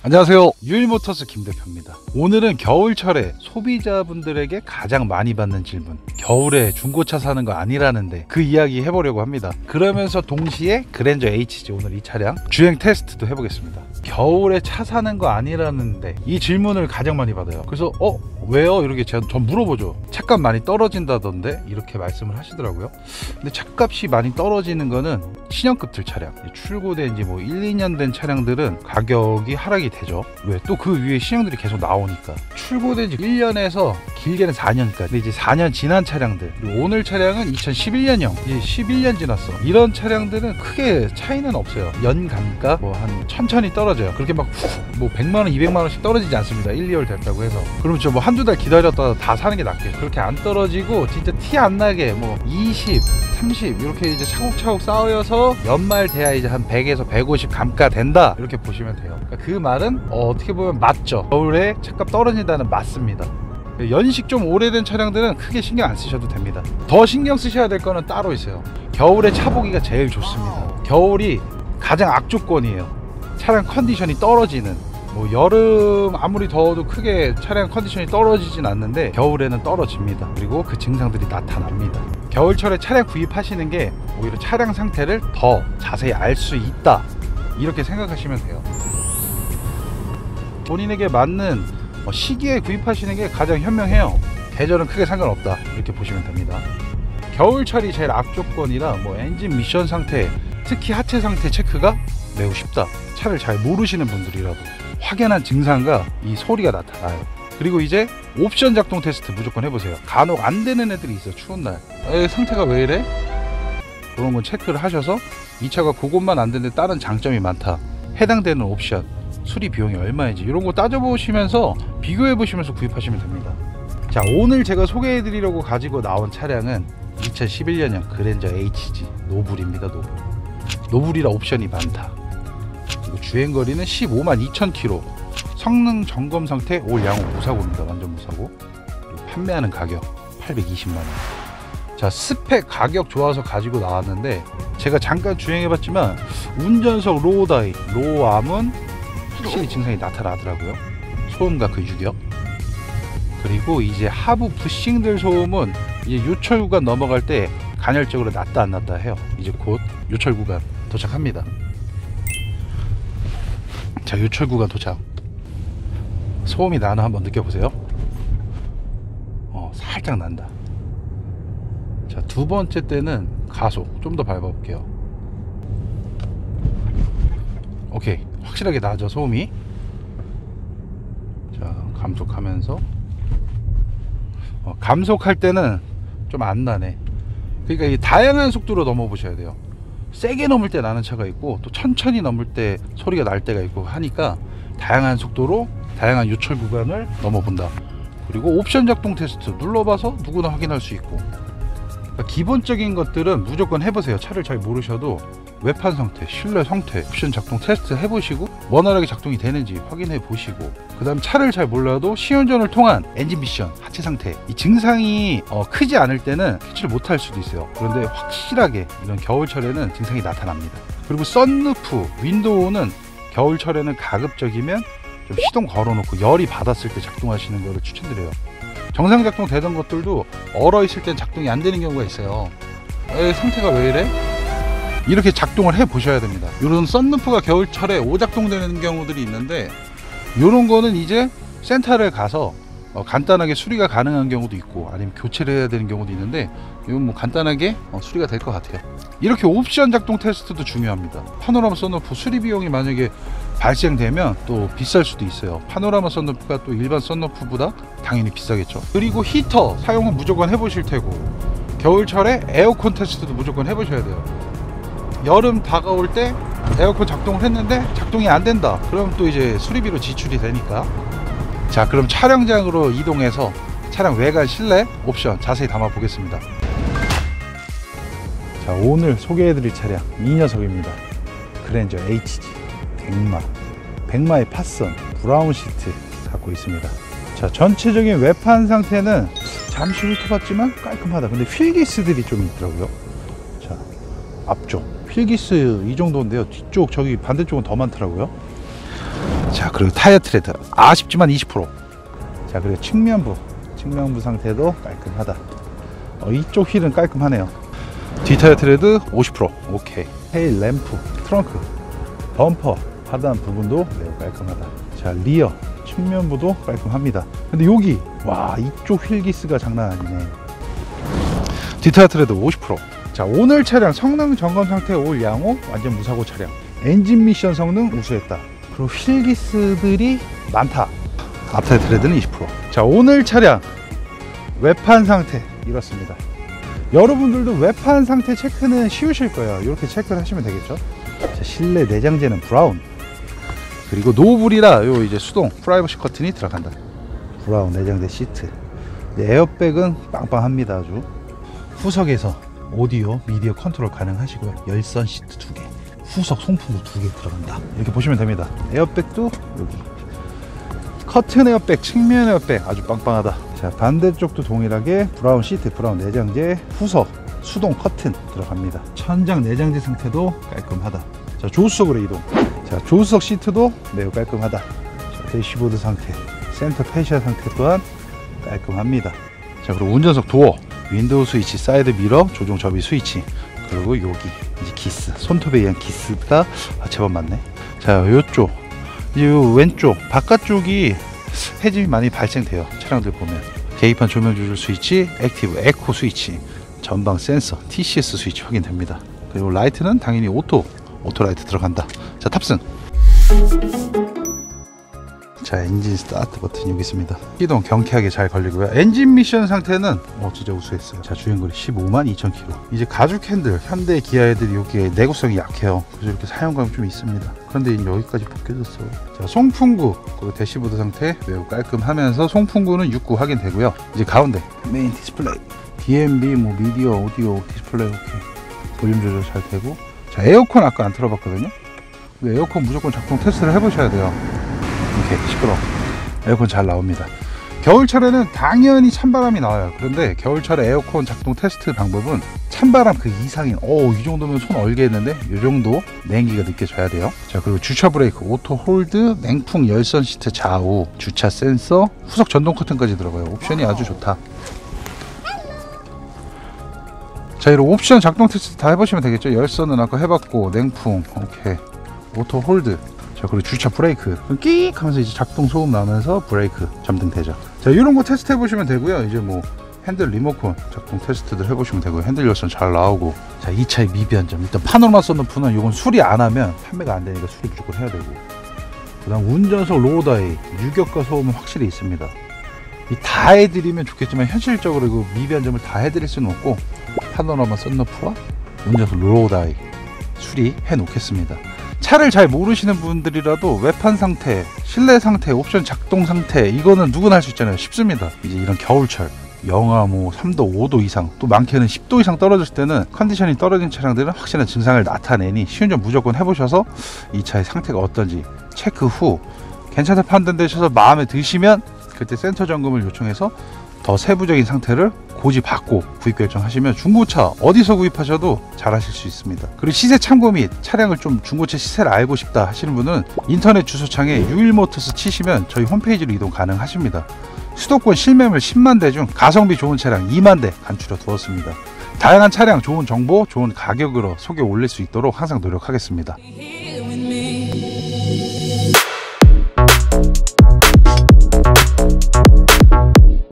안녕하세요, 유일모터스 김대표입니다. 오늘은 겨울철에 소비자분들에게 가장 많이 받는 질문, 겨울에 중고차 사는 거 아니라는데 그 이야기 해보려고 합니다. 그러면서 동시에 그랜저 HG, 오늘 이 차량 주행 테스트도 해보겠습니다. 겨울에 차 사는 거 아니라는데 이 질문을 가장 많이 받아요. 그래서 왜요? 이렇게 전 물어보죠. 차값 많이 떨어진다던데 이렇게 말씀을 하시더라고요. 근데 차값이 많이 떨어지는 거는 신형급들 차량, 출고된 지 뭐 1, 2년 된 차량들은 가격이 하락이 되죠. 왜? 또 그 위에 신형들이 계속 나오니까. 출고된 지 1년에서 길게는 4년까지. 근데 이제 4년 지난 차량들, 그리고 오늘 차량은 2011년형, 이제 11년 지났어. 이런 차량들은 크게 차이는 없어요. 연감가 뭐 한 천천히 떨어져요. 그렇게 막 뭐 100만원, 200만원씩 떨어지지 않습니다. 1, 2월 됐다고 해서. 그럼 저 뭐 한두 달 기다렸다가 다 사는 게 낫겠죠. 그렇게 안 떨어지고 진짜 티 안 나게 뭐 20, 30 이렇게 이제 차곡차곡 쌓여서 연말 돼야 이제 한 100에서 150 감가 된다, 이렇게 보시면 돼요. 그러니까 그 말은 어떻게 보면 맞죠. 겨울에 차값 떨어진다는 맞습니다. 연식 좀 오래된 차량들은 크게 신경 안 쓰셔도 됩니다. 더 신경 쓰셔야 될 거는 따로 있어요. 겨울에 차 보기가 제일 좋습니다. 겨울이 가장 악조건이에요. 차량 컨디션이 떨어지는, 뭐 여름 아무리 더워도 크게 차량 컨디션이 떨어지진 않는데 겨울에는 떨어집니다. 그리고 그 증상들이 나타납니다. 겨울철에 차량 구입하시는 게 오히려 차량 상태를 더 자세히 알 수 있다, 이렇게 생각하시면 돼요. 본인에게 맞는 시기에 구입하시는 게 가장 현명해요. 계절은 크게 상관없다, 이렇게 보시면 됩니다. 겨울철이 제일 악조건이라 뭐 엔진 미션 상태, 특히 하체 상태 체크가 매우 쉽다. 차를 잘 모르시는 분들이라도 확연한 증상과 이 소리가 나타나요. 그리고 이제 옵션 작동 테스트 무조건 해보세요. 간혹 안 되는 애들이 있어. 추운 날 상태가 왜 이래? 그런 건 체크를 하셔서 이 차가 그것만 안 되는데 다른 장점이 많다, 해당되는 옵션, 수리 비용이 얼마인지 이런 거 따져보시면서 비교해보시면서 구입하시면 됩니다. 자, 오늘 제가 소개해드리려고 가지고 나온 차량은 2011년형 그랜저 HG 노블입니다. 노블이라 옵션이 많다. 그리고 주행거리는 152,000km, 성능 점검 상태 올 양호 무사고입니다. 완전 무사고. 그리고 판매하는 가격 820만원. 자, 스펙 가격 좋아서 가지고 나왔는데 제가 잠깐 주행해봤지만 운전석 로우다이, 로우암은 확실히 증상이 나타나더라고요. 소음과 그 유격. 그리고 이제 하부 부싱들 소음은 이제 요철 구간 넘어갈 때 간헐적으로 났다 안 났다 해요. 이제 곧 요철 구간 도착합니다. 자, 요철 구간 도착. 소음이 나나 한번 느껴보세요. 살짝 난다. 자, 두 번째 때는 가속 좀 더 밟아볼게요. 오케이, 확실하게 나죠, 소음이. 자, 감속하면서 감속할 때는 좀 안 나네. 그러니까 이 다양한 속도로 넘어 보셔야 돼요. 세게 넘을 때 나는 차가 있고 또 천천히 넘을 때 소리가 날 때가 있고 하니까 다양한 속도로 다양한 요철 구간을 넘어 본다. 그리고 옵션 작동 테스트 눌러봐서 누구나 확인할 수 있고. 그러니까 기본적인 것들은 무조건 해보세요. 차를 잘 모르셔도 외판 상태, 실내 상태, 옵션 작동 테스트 해보시고 원활하게 작동이 되는지 확인해 보시고, 그 다음 차를 잘 몰라도 시운전을 통한 엔진 미션, 하체 상태, 이 증상이 크지 않을 때는 캐치를 못할 수도 있어요. 그런데 확실하게 이런 겨울철에는 증상이 나타납니다. 그리고 썬루프, 윈도우는 겨울철에는 가급적이면 좀 시동 걸어놓고 열이 받았을 때 작동하시는 것을 추천드려요. 정상 작동 되던 것들도 얼어 있을 땐 작동이 안 되는 경우가 있어요. 상태가 왜 이래? 이렇게 작동을 해 보셔야 됩니다. 이런 썬루프가 겨울철에 오작동되는 경우들이 있는데, 이런 거는 이제 센터를 가서 간단하게 수리가 가능한 경우도 있고 아니면 교체를 해야 되는 경우도 있는데, 이건 뭐 간단하게 수리가 될 것 같아요. 이렇게 옵션 작동 테스트도 중요합니다. 파노라마 썬루프 수리 비용이 만약에 발생되면 또 비쌀 수도 있어요. 파노라마 썬루프가 또 일반 썬루프보다 당연히 비싸겠죠. 그리고 히터 사용은 무조건 해보실 테고, 겨울철에 에어컨 테스트도 무조건 해보셔야 돼요. 여름 다가올 때 에어컨 작동을 했는데 작동이 안 된다, 그럼 또 이제 수리비로 지출이 되니까. 자, 그럼 촬영장으로 이동해서 차량 외관, 실내 옵션 자세히 담아 보겠습니다. 자, 오늘 소개해드릴 차량 이 녀석입니다. 그랜저 HG 100마의 팟선 브라운 시트 갖고 있습니다. 자, 전체적인 외판 상태는 잠시 훑어봤지만 깔끔하다. 근데 휠기스들이 좀 있더라고요. 자, 앞쪽 휠기스 이 정도인데요. 뒤쪽 저기 반대쪽은 더 많더라고요. 자, 자, 그리고 타이어 트레드 아쉽지만 20%. 자, 그리고 측면부 상태도 깔끔하다. 이쪽 휠은 깔끔하네요. 뒷타이어 트레드 50%. 오케이. 테일 램프, 트렁크, 범퍼 하단 부분도 매우 깔끔하다. 자, 리어 측면부도 깔끔합니다. 근데 여기 와, 이쪽 휠기스가 장난 아니네. 뒷타이어 트레드 50%. 자, 오늘 차량 성능 점검 상태 올 양호 완전 무사고 차량. 엔진 미션 성능 우수했다. 그리고 휠기스들이 많다. 앞타이어 트레드는 20%. 자, 오늘 차량 외판 상태 이렇습니다. 여러분들도 외판 상태 체크는 쉬우실 거예요. 이렇게 체크를 하시면 되겠죠. 자, 실내 내장재는 브라운. 그리고 노블이라 요 이제 수동 프라이버시 커튼이 들어간다. 브라운 내장재 시트. 에어백은 빵빵합니다. 아주. 후석에서 오디오, 미디어 컨트롤 가능하시고요. 열선 시트 2개, 후석 송풍구 2개 들어간다. 이렇게 보시면 됩니다. 에어백도 여기. 커튼 에어백, 측면 에어백 아주 빵빵하다. 자, 반대쪽도 동일하게 브라운 시트, 브라운 내장재, 후석, 수동 커튼 들어갑니다. 천장 내장재 상태도 깔끔하다. 자, 조수석으로 이동. 자, 조수석 시트도 매우 깔끔하다. 자, 대시보드 상태, 센터 페시아 상태 또한 깔끔합니다. 자, 그리고 운전석 도어, 윈도우 스위치, 사이드 미러, 조종 접이 스위치, 그리고 여기 이제 기스, 손톱에 의한 기스가 제법 많네. 자, 요쪽, 요 왼쪽, 바깥쪽이 해짐이 많이 발생돼요. 차량들 보면 계기판 조명 조절 스위치, 액티브, 에코 스위치, 전방 센서, TCS 스위치 확인됩니다. 그리고 라이트는 당연히 오토 라이트 들어간다. 자, 탑승. 자, 엔진 스타트 버튼 여기 있습니다. 시동 경쾌하게 잘 걸리고요. 엔진 미션 상태는 진짜 우수했어요. 자, 주행거리 152,200km. 이제 가죽 핸들, 현대 기아 애들이 여기에 내구성이 약해요. 그래서 이렇게 사용감이 좀 있습니다. 그런데 여기까지 벗겨졌어. 자, 송풍구 그리고 대시보드 상태 매우 깔끔하면서 송풍구는 6구 확인되고요. 이제 가운데 메인 디스플레이, DMB, 미디어, 오디오 디스플레이 오케이. 볼륨 조절 잘 되고. 자, 에어컨 아까 안 틀어봤거든요. 에어컨 무조건 작동 테스트를 해보셔야 돼요. 이렇게 시끄러워. 에어컨 잘 나옵니다. 겨울철에는 당연히 찬바람이 나와요. 그런데 겨울철에 에어컨 작동 테스트 방법은 찬바람 그 이상인 이 정도면 손 얼겠는데 이 정도 냉기가 느껴져야 돼요. 자, 그리고 주차 브레이크, 오토 홀드, 냉풍 열선 시트 좌우, 주차 센서, 후석 전동 커튼까지 들어가요. 옵션이 아주 좋다. 자, 이런 옵션 작동 테스트 다 해보시면 되겠죠. 열선은 아까 해봤고, 냉풍 오케이, 오토 홀드. 자, 그리고 주차 브레이크 끼익 하면서 이제 작동 소음 나면서 브레이크 점등되죠. 자, 이런 거 테스트 해보시면 되고요. 이제 뭐 핸들 리모컨 작동 테스트들 해보시면 되고요. 핸들 열선 잘 나오고. 자, 이 차의 미비한 점, 일단 파노라마 썬루프는 이건 수리 안 하면 판매가 안 되니까 수리 무조건 해야 되고, 그 다음 운전석 로우다이 유격과 소음은 확실히 있습니다. 이 다 해드리면 좋겠지만 현실적으로 이거 미비한 점을 다 해드릴 수는 없고, 파노라마 썬루프와 운전석 로우다이 수리해 놓겠습니다. 차를 잘 모르시는 분들이라도 외판 상태, 실내 상태, 옵션 작동 상태, 이거는 누구나 할 수 있잖아요. 쉽습니다. 이제 이런 겨울철 영하 3도 5도 이상, 또 많게는 10도 이상 떨어졌을 때는 컨디션이 떨어진 차량들은 확실한 증상을 나타내니 쉬운 점 무조건 해보셔서 이 차의 상태가 어떤지 체크 후 괜찮다 판단되셔서 마음에 드시면 그때 센터 점검을 요청해서 더 세부적인 상태를 고지받고 구입 결정하시면 중고차 어디서 구입하셔도 잘 하실 수 있습니다. 그리고 시세 참고 및 차량을 좀 중고차 시세를 알고 싶다 하시는 분은 인터넷 주소창에 유일모터스 치시면 저희 홈페이지로 이동 가능하십니다. 수도권 실매물 10만 대 중 가성비 좋은 차량 2만 대 간추려 두었습니다. 다양한 차량 좋은 정보, 좋은 가격으로 소개 올릴 수 있도록 항상 노력하겠습니다.